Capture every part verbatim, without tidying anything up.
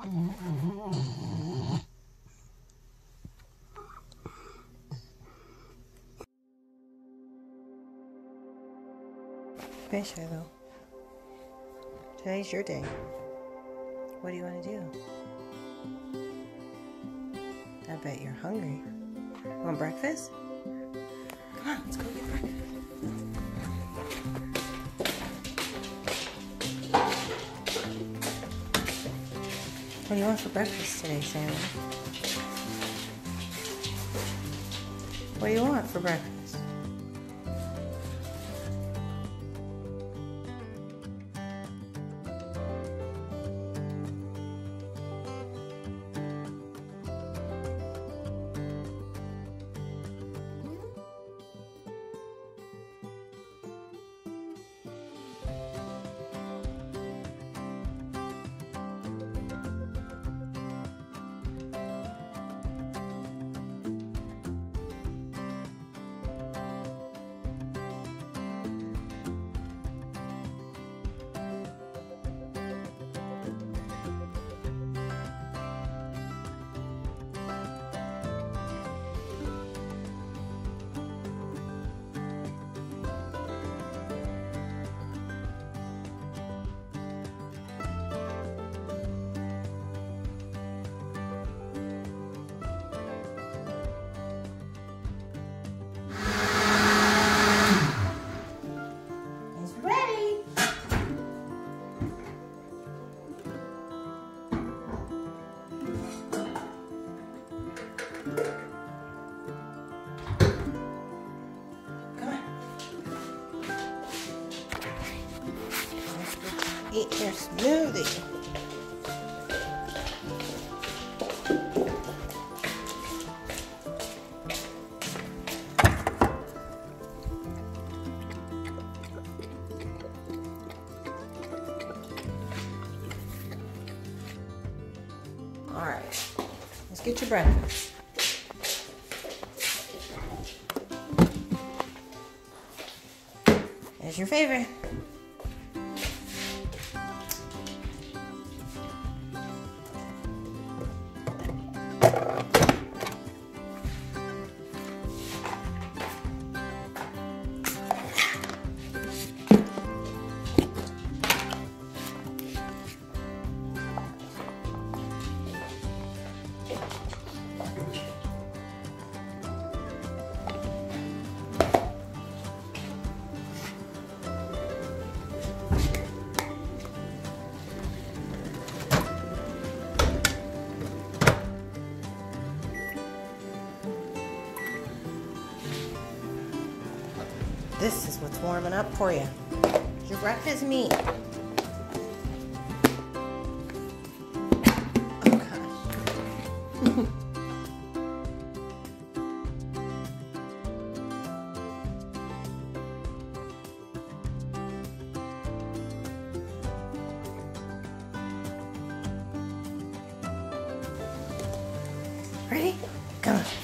Hey, Shiloh. Today's your day. What do you want to do? I bet you're hungry. Want breakfast? Come on, let's go get breakfast. What do you want for breakfast today, Sammy? What do you want for breakfast? Eat your smoothie. All right, let's get your breakfast. Here's your favorite. This is what's warming up for you. Your breakfast meat. Oh gosh. Ready? Come on.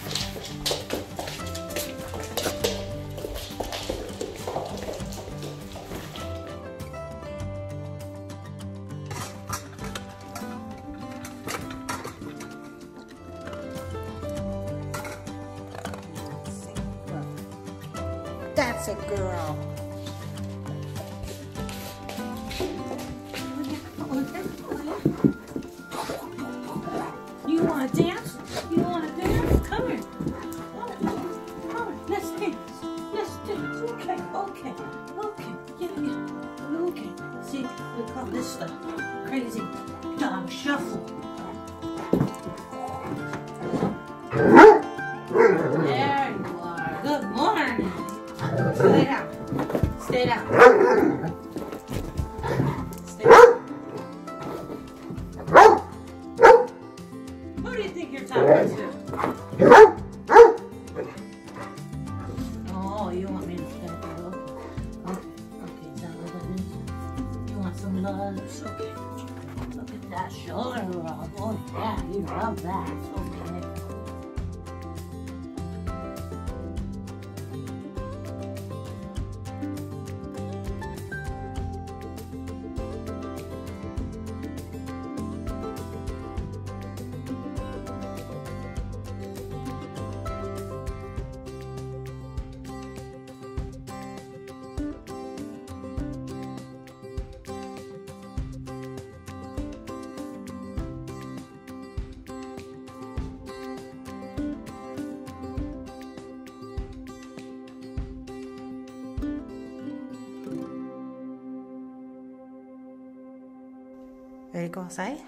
That's a girl. You want to dance? You want to dance? Come here. Come here. Come here. Let's dance. Let's dance. Okay. Okay. Okay. Yeah, yeah. Okay. See, we call this the crazy dog shuffle. There you are. Good morning. Stay down. Stay down. Stay down. Who do you think you're talking to? Oh, you want me to stay there? Okay. Okay, is that what it is? You want some love? Okay. Look at that shoulder rub. Oh, yeah, you love that. Okay. Ready to go outside?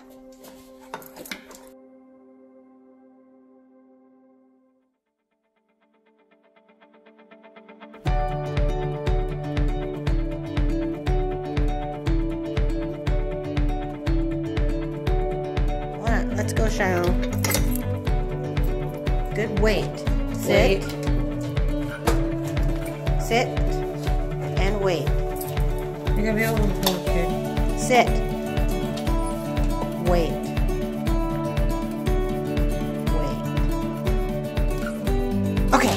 Let's go, Shiloh. Good weight. Sit. Wait. Sit. And wait. You're gonna be able to pull it, kid. Sit. Wait. Wait. Okay.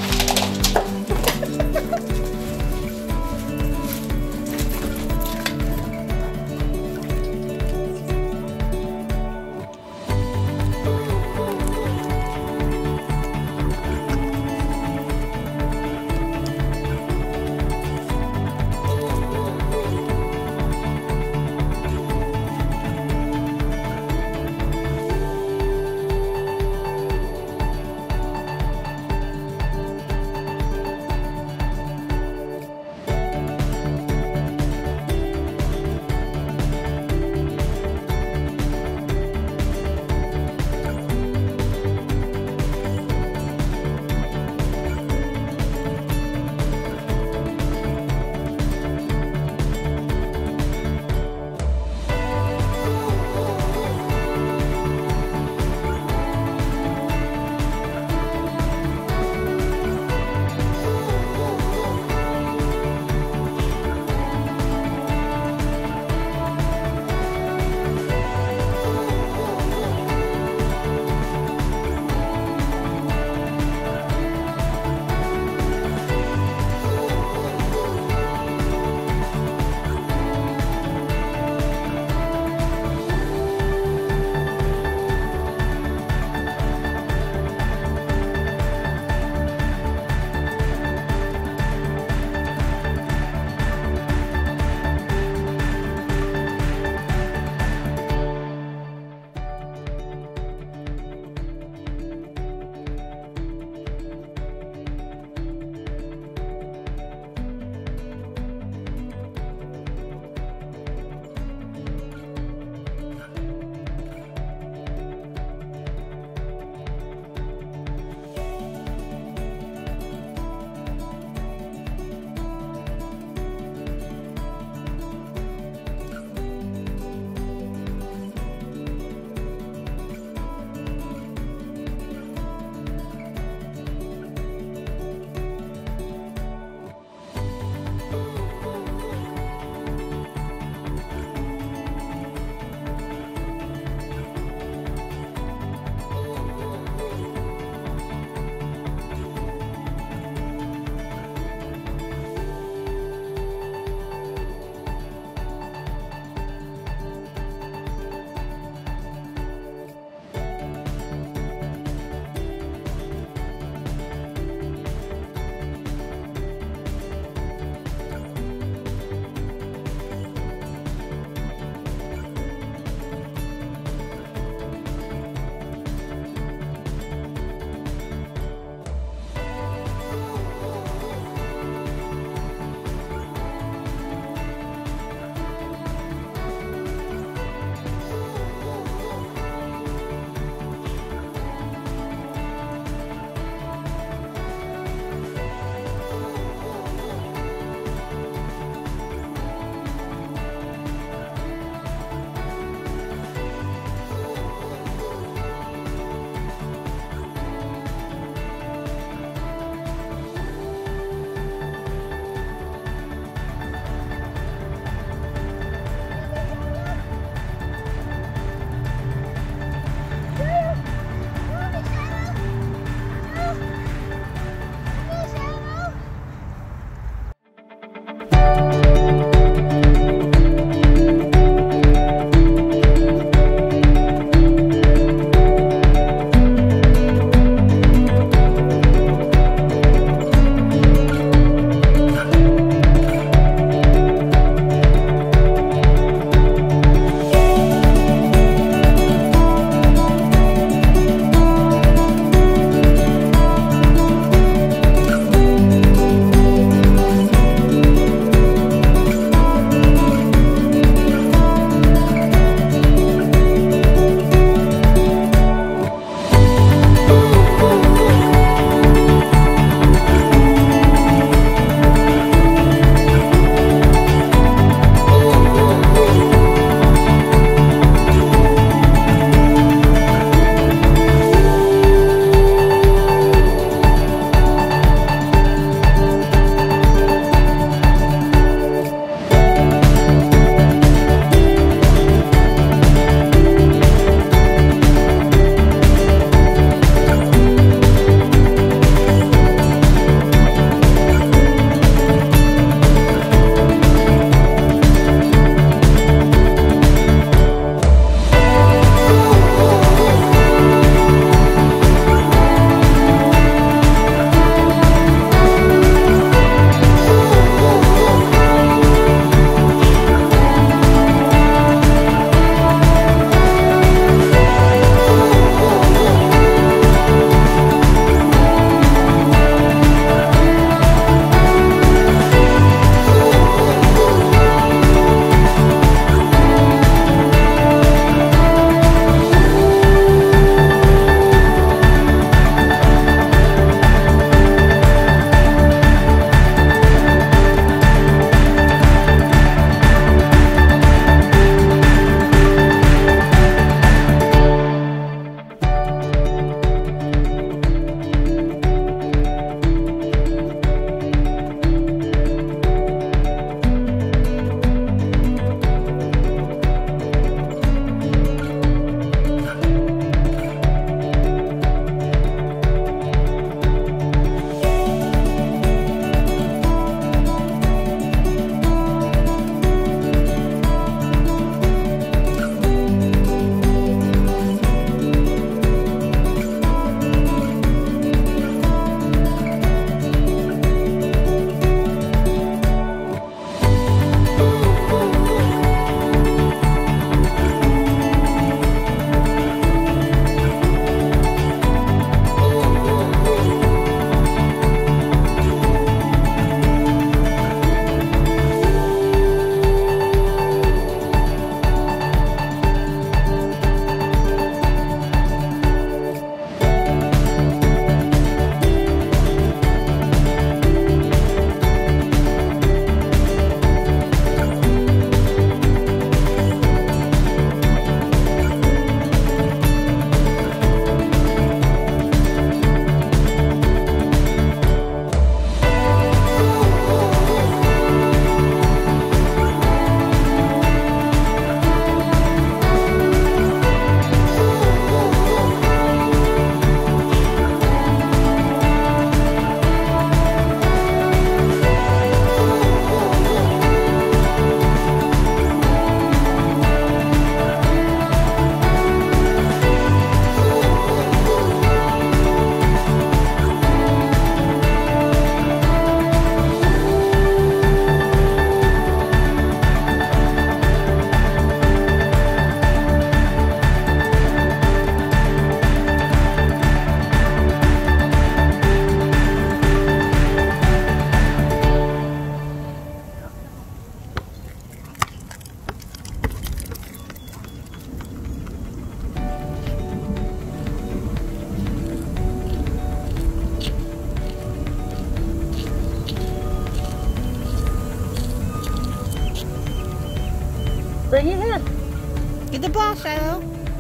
Bring it here. Get the ball, Shiloh.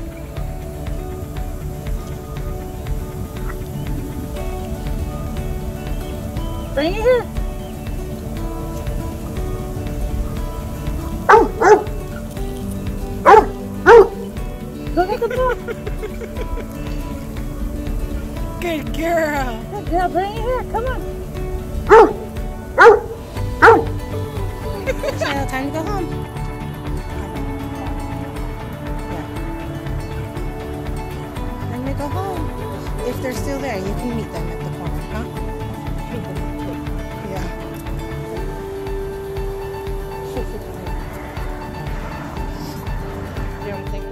Bring it here. Go get the ball. Good girl. Good girl, bring it here. Come on. Shiloh, time to go home. Yeah. Time to go home. If they're still there, you can meet them at the corner, huh? Yeah. You don't think?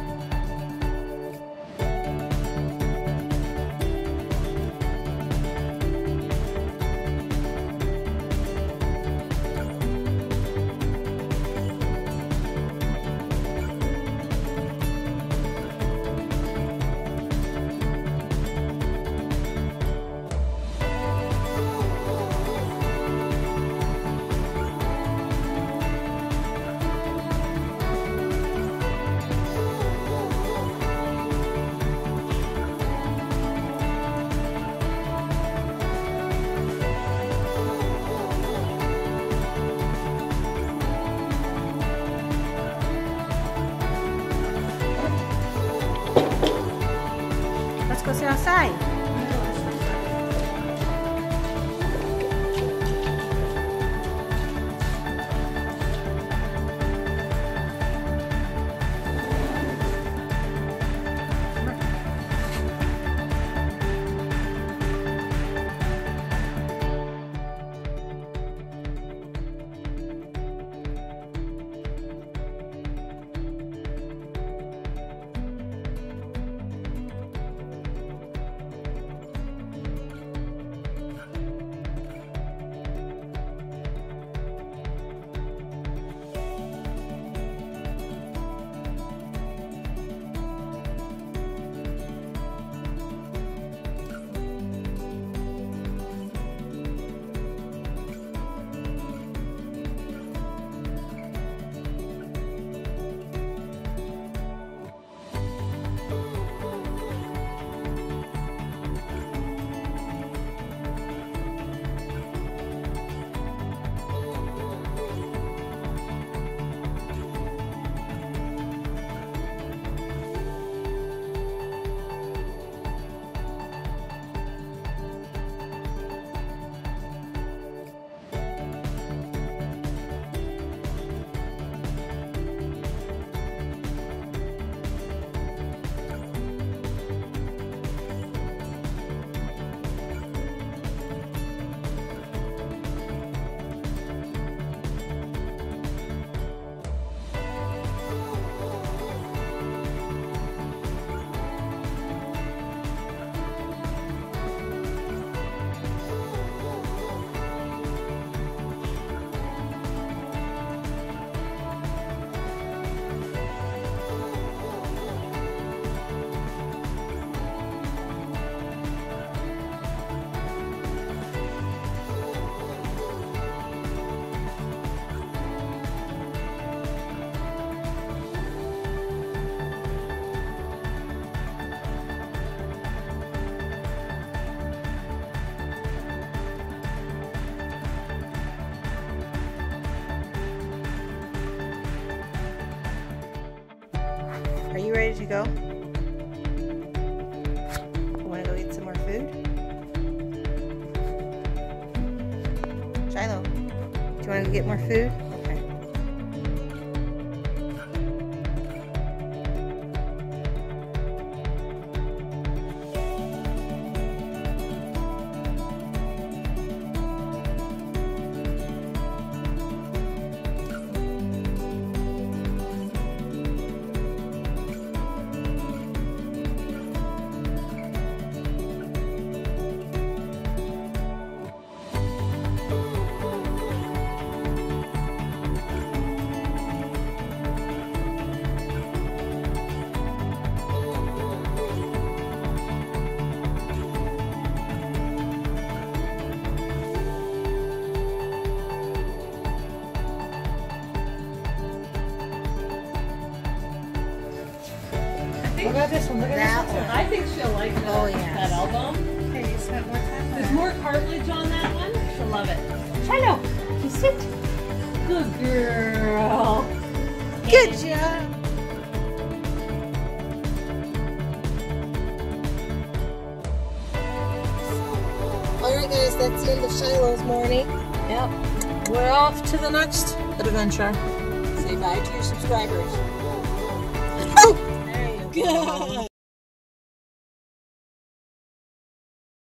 Let's go sit outside. Are you ready to go? Want to go get some more food? Shiloh, do you want to go get more food? Okay. right? about this one? Look at That this one. one. I think she'll like the, Oh, yes. that elbow. Okay, you spent more time There's more cartilage on that one. She'll love it. Shiloh, you sit. Good girl. Good job. All right, guys, that's the end of Shiloh's morning. Yep. We're off to the next adventure. Say bye to your subscribers. There you go.